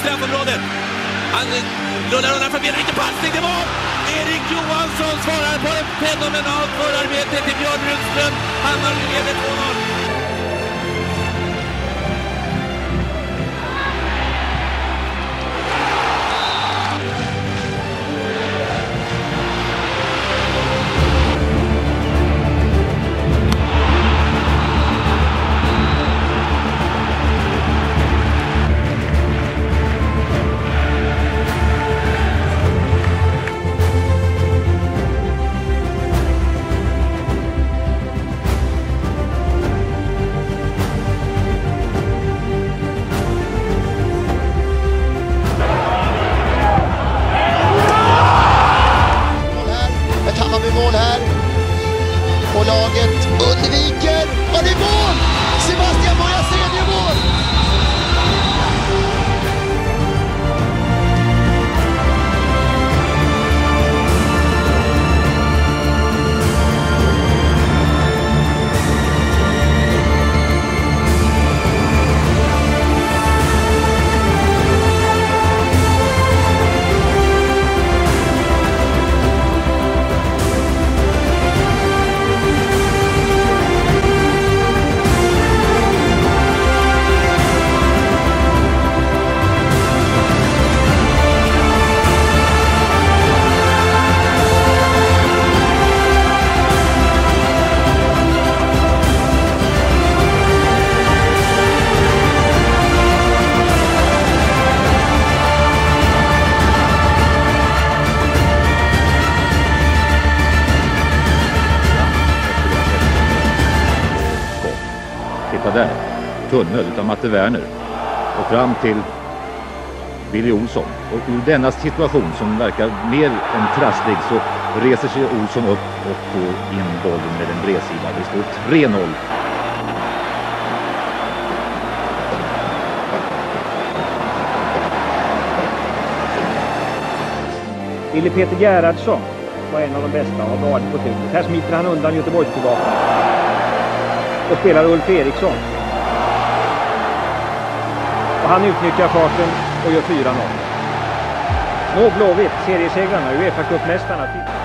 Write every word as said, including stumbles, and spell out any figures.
straffområdet. Han lullar undan förbi, inte passning, det var Erik Johansson svarar på ett fenomenalt förarbete till Björn Rudström. Hammarby leder två noll. Mål här och laget undviker och det är mål! Sebastian Moyas tredje mål! Titta där, tunnel utav Matte Werner och fram till Billy Olsson. Och ur denna situation som verkar mer än trasslig så reser sig Olsson upp och får in bollen med en bredsida. Det står tre noll. Billy Peter Gerhardsson var en av de bästa och har varit på slutet. Här smiter han undan Göteborgsbevakningen. Och spelar Ulf Eriksson. Och han utnyttjar farten och gör fyra noll. Nå Blåvitt, seriesegrarna, UEFA Cup-mästarna.